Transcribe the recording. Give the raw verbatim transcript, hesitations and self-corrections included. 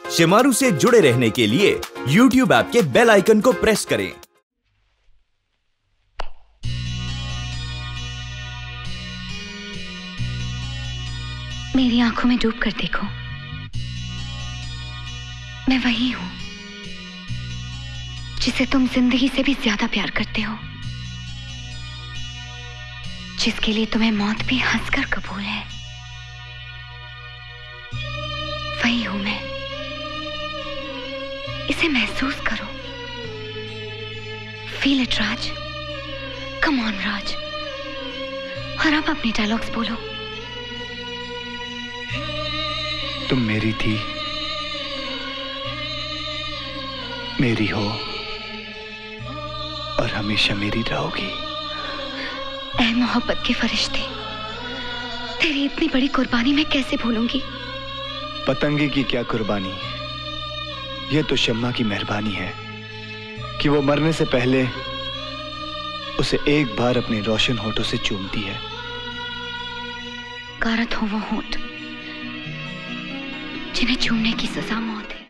शेमारू से जुड़े रहने के लिए यूट्यूब ऐप के बेल आइकन को प्रेस करें। मेरी आंखों में डूब कर देखो, मैं वही हूं जिसे तुम जिंदगी से भी ज्यादा प्यार करते हो, जिसके लिए तुम्हें मौत भी हंसकर कबूल है। वही हूं मैं, इसे महसूस करो। Feel it Raj, come on Raj. और अब अपने डायलॉग्स बोलो। तुम मेरी थी, मेरी हो और हमेशा मेरी रहोगी। ऐ मोहब्बत के फरिश्ते, तेरी इतनी बड़ी कुर्बानी मैं कैसे भूलूंगी। पतंगे की क्या कुर्बानी, यह तो शम्मा की मेहरबानी है कि वो मरने से पहले उसे एक बार अपने रोशन होठों से चूमती है। गारत हो वो होठ जिन्हें चूमने की सजा मौत है।